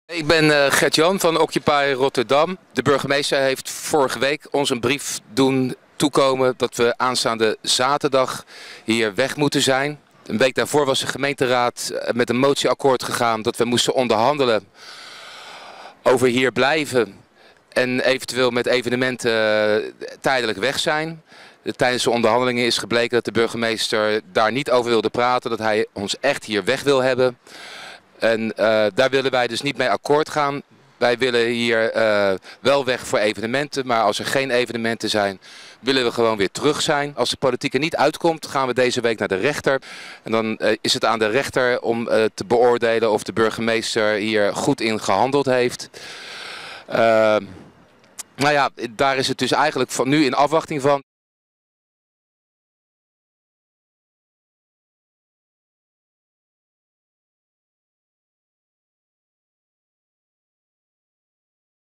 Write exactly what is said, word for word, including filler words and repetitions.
Ik ben uh, Gert-Jan van Occupy Rotterdam. De burgemeester heeft vorige week ons een brief doen toekomen dat we aanstaande zaterdag hier weg moeten zijn. Een week daarvoor was de gemeenteraad met een motieakkoord gegaan dat we moesten onderhandelen over hier blijven en eventueel met evenementen uh, tijdelijk weg zijn. Tijdens de onderhandelingen is gebleken dat de burgemeester daar niet over wilde praten, dat hij ons echt hier weg wil hebben. En uh, daar willen wij dus niet mee akkoord gaan. Wij willen hier uh, wel weg voor evenementen, maar als er geen evenementen zijn, willen we gewoon weer terug zijn. Als de politiek er niet uitkomt, gaan we deze week naar de rechter. En dan uh, is het aan de rechter om uh, te beoordelen of de burgemeester hier goed in gehandeld heeft. Uh, nou ja, daar is het dus eigenlijk van nu in afwachting van.